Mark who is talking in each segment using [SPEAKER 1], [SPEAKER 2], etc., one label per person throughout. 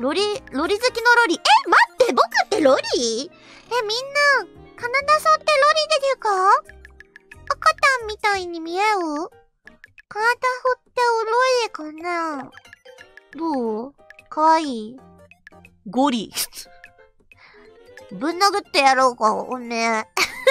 [SPEAKER 1] ロリ好きのロリ。待って、僕ってロリ？みんな、体剃ってロリでしゅか？赤ちゃんみたいに見える？体振ってロリかな？どう？かわいい？
[SPEAKER 2] ゴリ。
[SPEAKER 1] ぶん殴ってやろうか、おめえ。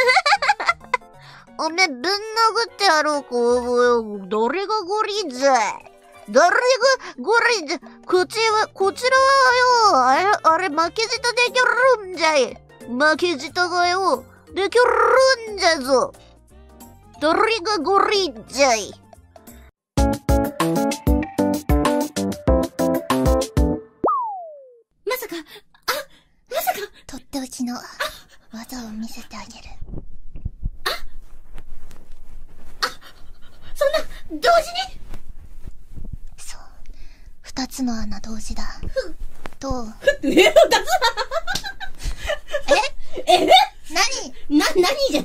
[SPEAKER 1] おめえ、ぶん殴ってやろうか、どれがゴリぜ？誰がゴリぜ？こちらはよ、あれ、負けじとできるんじゃい。負けじとがよ、できるんじゃぞ。誰がゴリじゃい。
[SPEAKER 3] まさか
[SPEAKER 1] とっておきの技を見せてあげる。
[SPEAKER 3] そんな、同時に？
[SPEAKER 1] そう。二つの穴同時だ。どう？何
[SPEAKER 3] じゃん。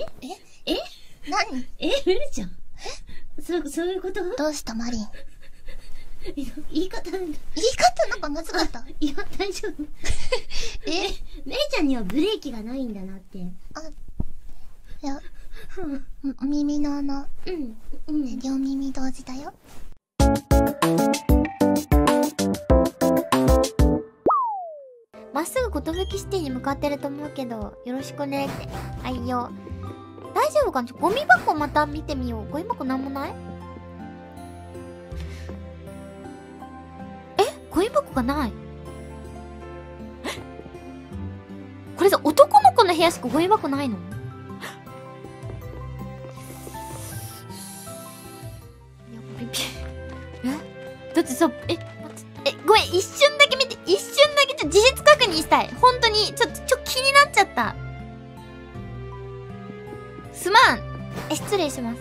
[SPEAKER 1] 何？
[SPEAKER 3] メルちゃん。そういうこと？
[SPEAKER 1] どうしたマリン？
[SPEAKER 3] 言い方なんだ。
[SPEAKER 1] 言い方なんかまずかった。
[SPEAKER 3] いや、大丈夫。メルちゃんにはブレーキがないんだなって。
[SPEAKER 1] いや、耳の穴。両耳同時だよ。まっすぐ寿シティに向かってると思うけど、よろしくねって。はいよ。大丈夫かな？ゴミ箱また見てみよう。ゴミ箱なんもない？ゴミ箱がない。これさ、男の子の部屋しかゴミ箱ないの？だってさ、ごめん、一瞬だけ見て、一瞬だけ事実確認したい。本当に、ちょ気になっちゃった。すまん。失礼します。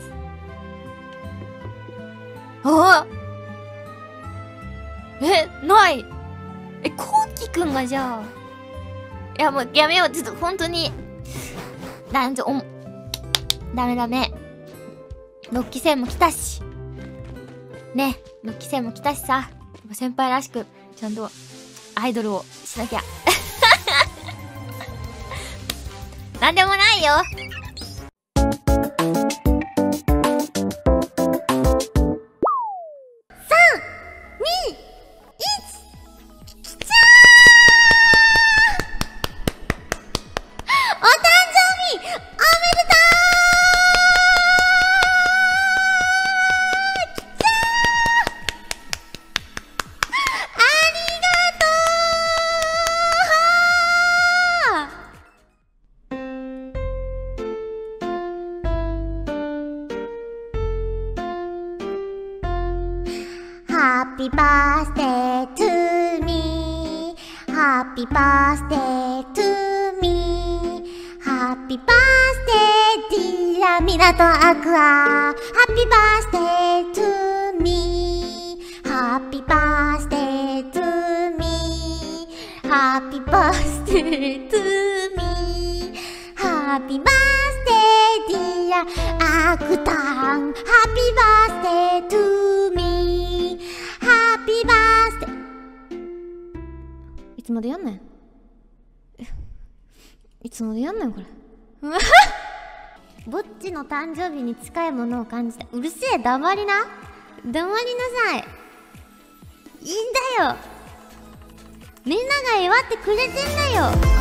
[SPEAKER 1] ない。こうきくんがじゃあ。いや、もうやめよう。ちょっと本当に。ダメ。6期生も来たし。ね、6期生も来たしさ。先輩らしく、ちゃんとアイドルをしなきゃ。なんでもないよ。Happy birthday to me. Happy birthday to me. Happy birthday dear 港アクア。Happy birthday to me. Happy birthday to me. Happy birthday to me. Happy birthday dear アクタン。Happy birthday to me.いつまでやんねんこれ。ぼっちの誕生日に近いものを感じた。うるせえ、黙りなさい。いいんだよ、みんなが祝ってくれてんだよ。